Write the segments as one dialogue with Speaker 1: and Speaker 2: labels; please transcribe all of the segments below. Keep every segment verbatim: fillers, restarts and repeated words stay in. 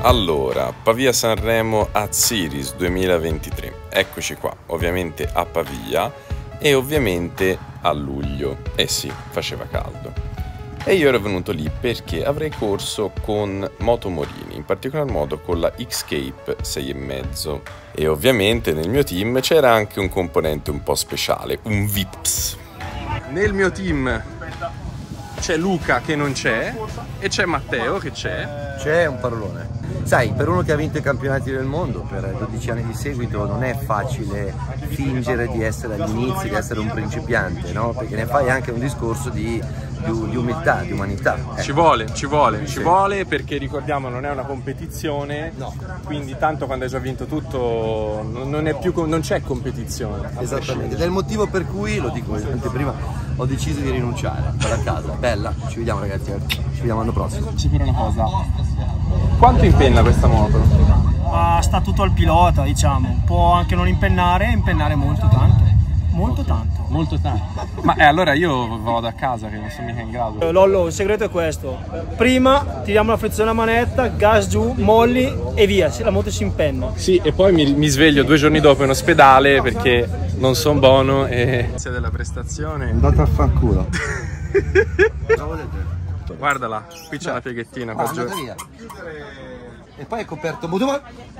Speaker 1: Allora, Pavia Sanremo Aziris duemilaventitré, eccoci qua, ovviamente a Pavia e ovviamente a luglio, eh sì, faceva caldo. E io ero venuto lì perché avrei corso con Moto Morini, in particolar modo con la X-Cape sei e mezzo. E ovviamente nel mio team c'era anche un componente un po' speciale, un Vips. Nel mio team c'è Luca che non c'è e c'è Matteo che c'è.
Speaker 2: C'è un parolone. Sai, per uno che ha vinto i campionati del mondo per dodici anni di seguito non è facile fingere di essere agli inizi, di essere un principiante, no? Perché ne fai anche un discorso di, di, di umiltà, di umanità. Eh.
Speaker 1: Ci vuole, ci vuole,
Speaker 2: Sì.
Speaker 1: ci vuole perché ricordiamo non è una competizione,
Speaker 2: no.
Speaker 1: Quindi tanto quando hai già vinto tutto non, è più, non c'è competizione.
Speaker 2: Esattamente, ed è il motivo per cui, lo dico ovviamente prima, ho deciso di rinunciare, vado a casa. Bella, ci vediamo ragazzi, ci vediamo l'anno prossimo.
Speaker 1: Ci pure una cosa, quanto impenna questa moto?
Speaker 3: Ma sta tutto al pilota, diciamo, può anche non impennare, impennare molto tanto, molto tanto.
Speaker 1: Molto tanto. Ma eh, allora io vado a casa che non sono mica in grado.
Speaker 3: Lollo, il segreto è questo: prima tiriamo la frizione a manetta, gas giù, molli e via, la moto si impenna.
Speaker 1: Sì, e poi mi, mi sveglio due giorni dopo in ospedale perché non sono buono e... Grazie della prestazione.
Speaker 2: Andate a fanculo.
Speaker 1: Guardala, qui c'è la pieghettina.
Speaker 2: Ah, andate via. E poi è coperto Moto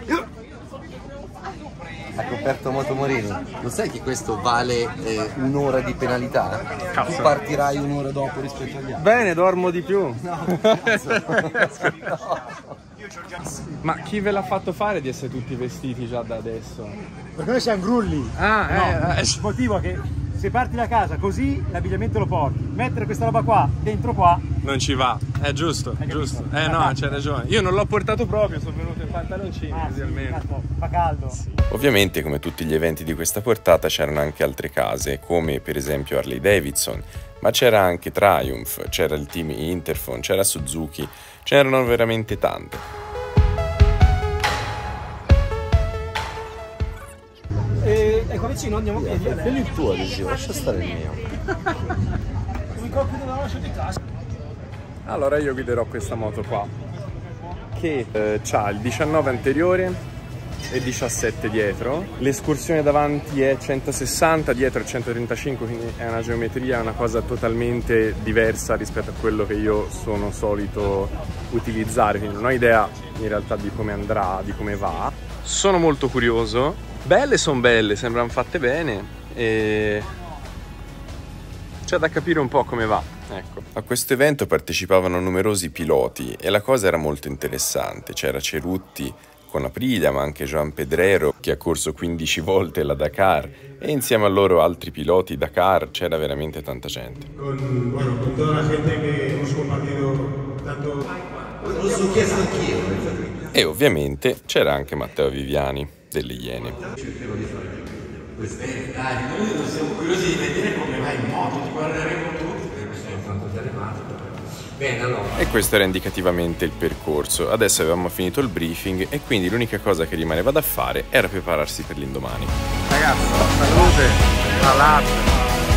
Speaker 2: Ha coperto Moto Morini. Lo sai che questo vale eh, un'ora di penalità?
Speaker 1: Cazzo.
Speaker 2: Tu partirai un'ora dopo rispetto agli altri.
Speaker 1: Bene, dormo di più.
Speaker 2: No, no.
Speaker 1: Ma chi ve l'ha fatto fare di essere tutti vestiti già da adesso?
Speaker 4: Perché noi siamo grulli.
Speaker 1: Ah,
Speaker 4: no,
Speaker 1: eh, eh.
Speaker 4: il motivo è che se parti da casa così l'abbigliamento lo porti. Mettere questa roba qua dentro qua
Speaker 1: Non ci va, è giusto,
Speaker 4: Hai
Speaker 1: giusto.
Speaker 4: capito?
Speaker 1: Eh no,
Speaker 4: Fa
Speaker 1: c'hai ragione. Io non l'ho portato proprio, sono venuto in pantaloncini
Speaker 4: ah,
Speaker 1: così
Speaker 4: sì,
Speaker 1: almeno.
Speaker 4: cazzo, fa caldo.
Speaker 1: Sì. Ovviamente, come tutti gli eventi di questa portata, c'erano anche altre case, come per esempio Harley Davidson, ma c'era anche Triumph, c'era il team Interphone, c'era Suzuki, c'erano veramente tante.
Speaker 3: E, e qua vicino andiamo a piedi.
Speaker 2: Quello è il tuo adesivo, lascia stare il mio.
Speaker 3: Mi copio della lascio di casa.
Speaker 1: Allora io guiderò questa moto qua, che eh, ha il diciannove anteriore e diciassette dietro. L'escursione davanti è centosessanta, dietro è centotrentacinque, quindi è una geometria, una cosa totalmente diversa rispetto a quello che io sono solito utilizzare, quindi non ho idea in realtà di come andrà, di come va. Sono molto curioso. Belle sono belle, sembrano fatte bene e c'è da capire un po' come va. Ecco. A questo evento partecipavano numerosi piloti e la cosa era molto interessante. C'era Cerutti con Aprilia, ma anche Joan Pedrero che ha corso quindici volte la Dakar e insieme a loro altri piloti Dakar, c'era veramente tanta gente.
Speaker 5: Con, bueno, con toda la gente che hemos compartido tanto...
Speaker 2: Lo so chiesto anch'io.
Speaker 1: E ovviamente c'era anche Matteo Viviani delle Iene.
Speaker 6: Bene, dai, noi non siamo curiosi di vedere come vai in moto, ti guarderemo tutti, perché sei tanto telematico. Bene, allora.
Speaker 1: E questo era indicativamente il percorso. Adesso avevamo finito il briefing e quindi l'unica cosa che rimaneva da fare era prepararsi per l'indomani. Ragazzi, salute, la latte.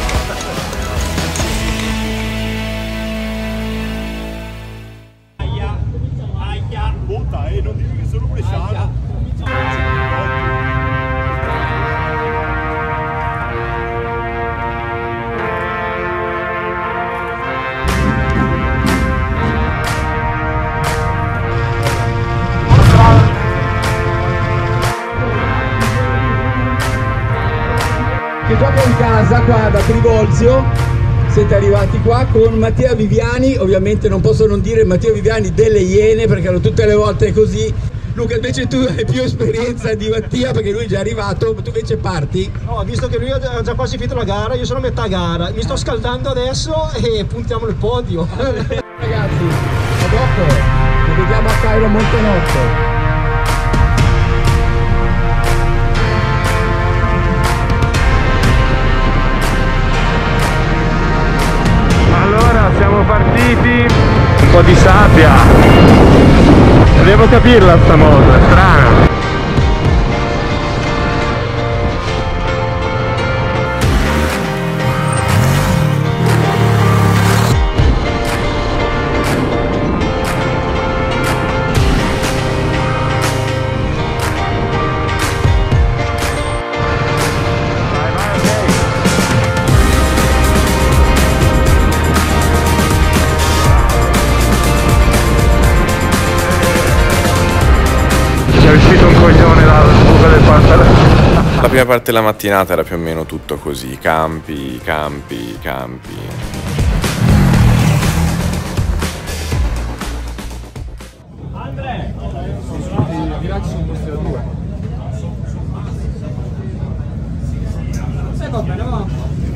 Speaker 4: Aia, aia, puta, e non dico che sono bresciano.
Speaker 7: Che gioca in casa qua da Trivulzio, siete arrivati qua con Mattia Viviani, ovviamente non posso non dire Mattia Viviani delle Iene perché tutte le volte è così. Luca, invece tu hai più esperienza di Mattia perché lui è già arrivato, tu invece parti?
Speaker 3: No, visto che lui ha già quasi finito la gara, io sono a metà gara, mi sto scaldando adesso e puntiamo nel podio.
Speaker 7: Ragazzi, a dopo, ci vediamo a Cairo Montenotte.
Speaker 1: Allora siamo partiti, un po' di sabbia. Devo capirla sta moto, è strana. La prima parte della mattinata era più o meno tutto così, campi, campi, campi.
Speaker 3: I viraggi sono posti da due. Va bene, va.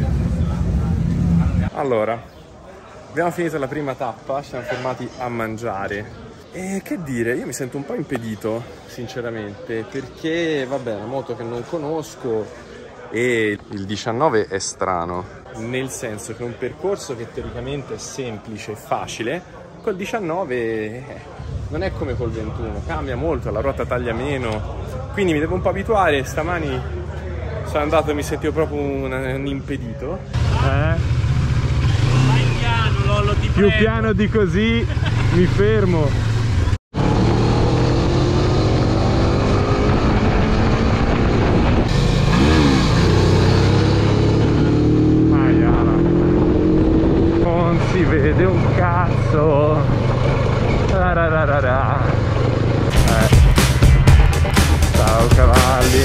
Speaker 1: Allora, abbiamo finito la prima tappa, ci siamo fermati a mangiare. E che dire, io mi sento un po' impedito, sinceramente, perché vabbè, è una moto che non conosco e il diciannove è strano, nel senso che è un percorso che teoricamente è semplice e facile, col diciannove eh, non è come col ventuno, cambia molto, la ruota taglia meno, quindi mi devo un po' abituare. Stamani sono andato e mi sentivo proprio un, un impedito.
Speaker 3: Eh?
Speaker 4: Vai piano, Lollo, ti
Speaker 3: Più
Speaker 4: prego.
Speaker 3: piano di così mi fermo. Non si vede un cazzo. Tarararara. Eh. Ciao cavalli.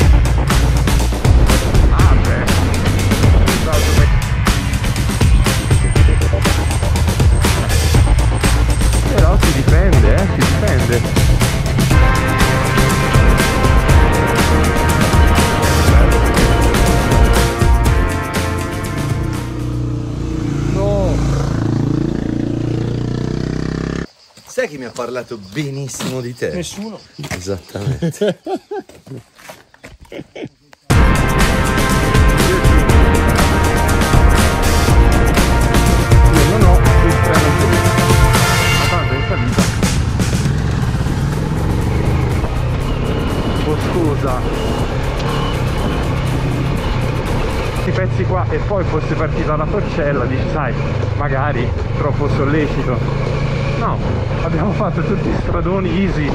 Speaker 3: Ah beh. Ciao, dove... Però si difende, eh, si difende.
Speaker 2: Sai chi mi ha parlato benissimo di te?
Speaker 3: Nessuno.
Speaker 2: Esattamente.
Speaker 3: Io non ho il freno qui. Ma tanto è in salita. Oh scusa. Questi pezzi qua e poi fosse partita la torcella, dici sai, magari troppo sollecito. No, abbiamo fatto tutti stradoni easy.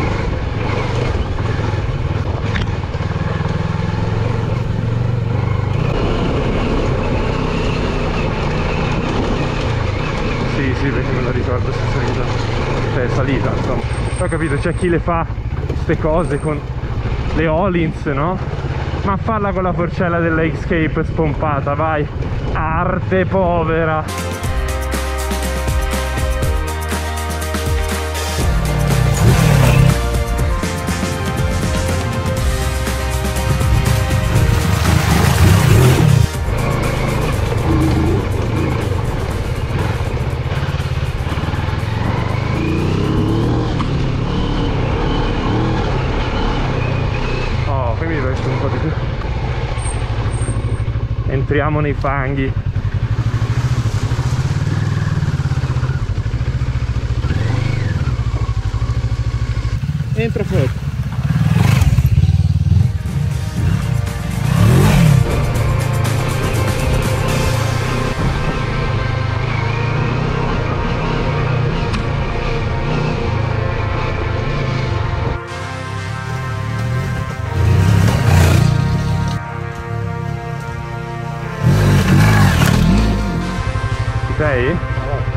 Speaker 3: Sì, sì, perché me lo ricordo se salita. Cioè salita, insomma. Ho capito, c'è chi le fa queste cose con le Olins, no? Ma falla con la forcella della Escape spompata, vai. Arte povera. Un po' di più. Entriamo nei fanghi. Entra fuori. Sei?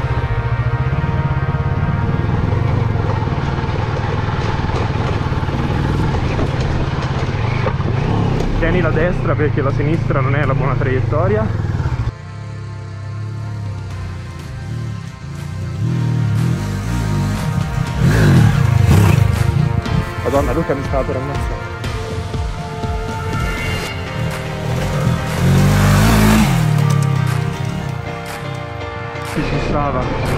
Speaker 3: Tieni la destra perché la sinistra non è la buona traiettoria. Madonna, Luca mi stava per ammazzare. Ci stava.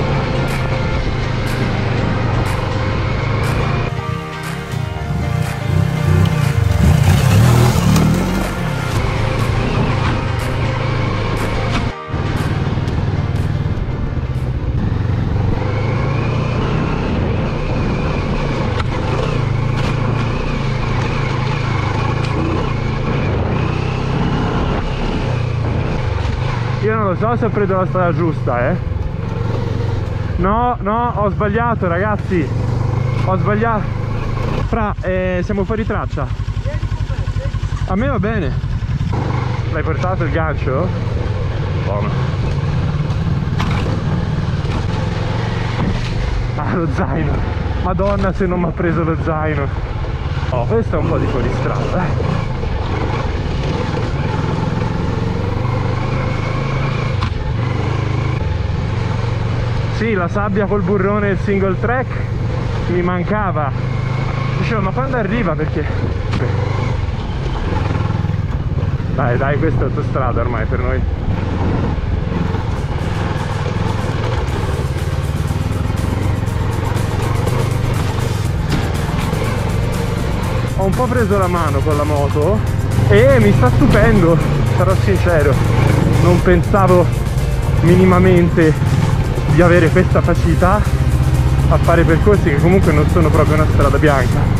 Speaker 3: Io non lo so se ho preso la strada giusta, eh. No, no, ho sbagliato, ragazzi. Ho sbagliato. Fra, eh, siamo fuori traccia. A me va bene. L'hai portato il gancio? Buono. Ah, lo zaino. Madonna se non mi ha preso lo zaino. Oh, questo è un po' di fuoristrada, eh. Sì, la sabbia col burrone e il single track mi mancava. Dicevo, ma quando arriva? Perché... Dai, dai, questa è autostrada ormai per noi. Ho un po' preso la mano con la moto e mi sta stupendo, sarò sincero. Non pensavo minimamente di avere questa facilità a fare percorsi che comunque non sono proprio una strada bianca.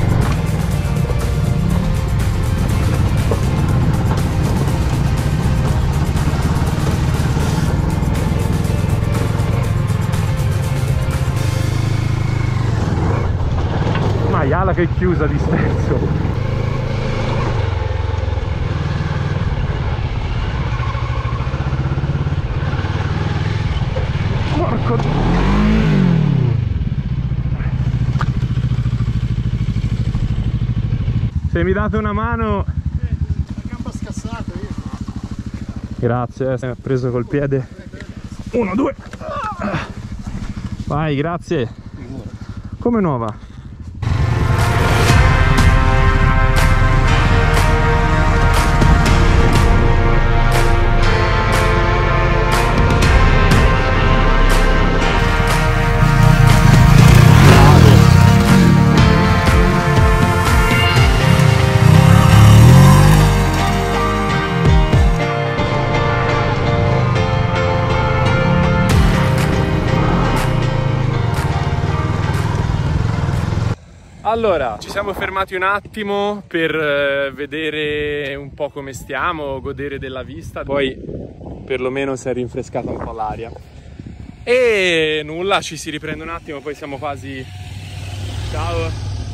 Speaker 3: Maiala che è chiusa di sterzo. Porco. Se mi date una mano.
Speaker 4: La gamba scassata io.
Speaker 3: Grazie, eh, mi ha preso col piede. Uno, due. Vai, grazie. Come nuova?
Speaker 1: Allora, ci siamo fermati un attimo per eh, vedere un po' come stiamo, godere della vista, poi perlomeno si è rinfrescata un po' l'aria. E nulla, ci si riprende un attimo, poi siamo quasi... Ciao!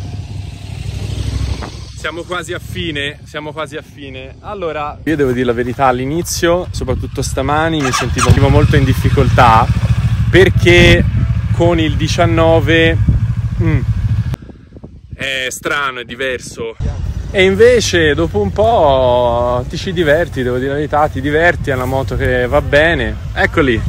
Speaker 1: Siamo quasi a fine, siamo quasi a fine. Allora, io devo dire la verità, all'inizio, soprattutto stamani, mi sentivo molto in difficoltà perché con il diciannove... Mm, è strano, è diverso, e invece dopo un po' ti ci diverti, devo dire la verità, ti diverti, è una moto che va bene. Eccoli.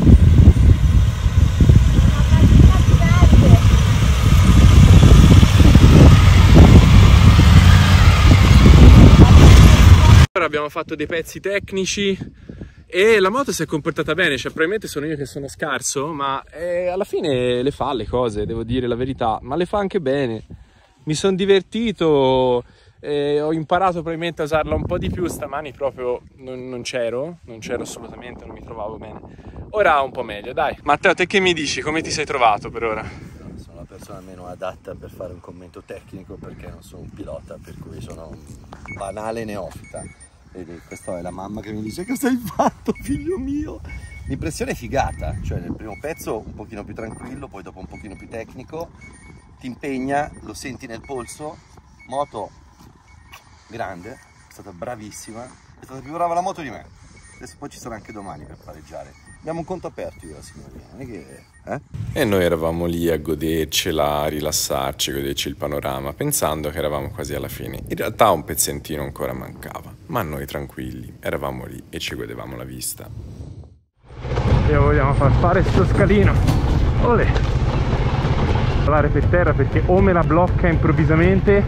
Speaker 1: Ora abbiamo fatto dei pezzi tecnici e la moto si è comportata bene, cioè probabilmente sono io che sono scarso, ma eh, alla fine le fa le cose, devo dire la verità, ma le fa anche bene. Mi sono divertito, eh, ho imparato probabilmente a usarla un po' di più. Stamani proprio non, non c'ero, non c'ero assolutamente, non mi trovavo bene. Ora un po' meglio, dai. Matteo, te che mi dici? Come ti sei trovato per ora?
Speaker 2: Sono la persona meno adatta per fare un commento tecnico perché non sono un pilota, per cui sono un banale neofita. Vedi, questa è la mamma che mi dice: cosa hai fatto, figlio mio? L'impressione è figata, cioè nel primo pezzo un pochino più tranquillo, poi dopo un pochino più tecnico. Ti impegna, lo senti nel polso, moto grande, è stata bravissima, è stata più brava la moto di me. Adesso poi ci sarà anche domani per pareggiare. Abbiamo un conto aperto io e la signorina, non è che... Eh?
Speaker 1: E noi eravamo lì a godercela, a rilassarci, a goderci il panorama, pensando che eravamo quasi alla fine. In realtà un pezzentino ancora mancava, ma noi tranquilli, eravamo lì e ci godevamo la vista.
Speaker 3: E vogliamo far fare sto scalino. Olè! Per terra perché o me la blocca improvvisamente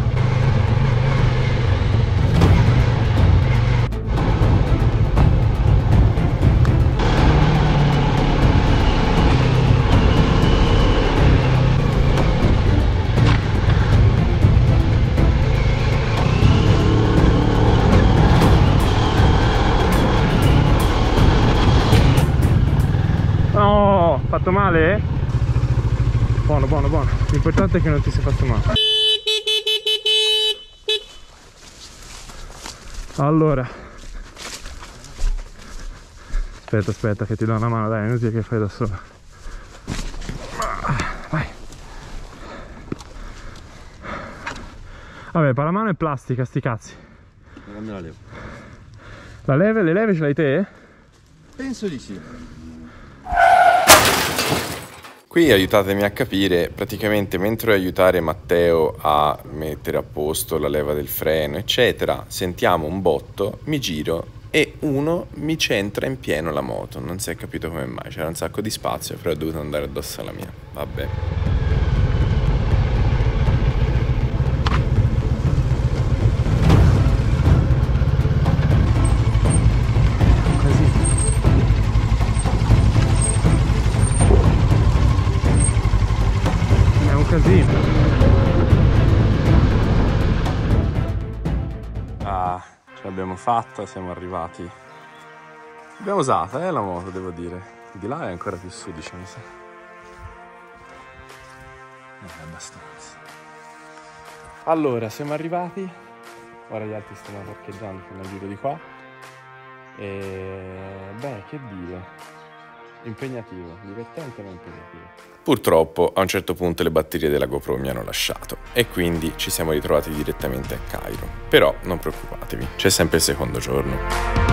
Speaker 3: no, fatto male? Buono, buono, buono. L'importante è che non ti sia fatto male. Allora. Aspetta, aspetta, che ti do una mano, dai, è inutile che fai da sola. Vai. Vabbè, palamano è plastica, sti cazzi.
Speaker 2: Non me la levo.
Speaker 3: La leve, le leve ce l'hai te?
Speaker 2: Penso di sì.
Speaker 1: Qui aiutatemi a capire, praticamente mentre aiutare Matteo a mettere a posto la leva del freno, eccetera, sentiamo un botto, mi giro e uno mi centra in pieno la moto. Non si è capito come mai, c'era un sacco di spazio, però ho dovuto andare addosso alla mia. Vabbè. Ah, ce l'abbiamo fatta, siamo arrivati. L'abbiamo usata, eh, la moto, devo dire. Di là è ancora più sudicia, mi sa. Eh, abbastanza. Allora, siamo arrivati. Ora gli altri stanno parcheggiando, fanno il giro di qua. E... beh, che dire. Impegnativo, divertente ma impegnativo. Purtroppo a un certo punto le batterie della GoPro mi hanno lasciato e quindi ci siamo ritrovati direttamente a Cairo. Però non preoccupatevi, c'è sempre il secondo giorno.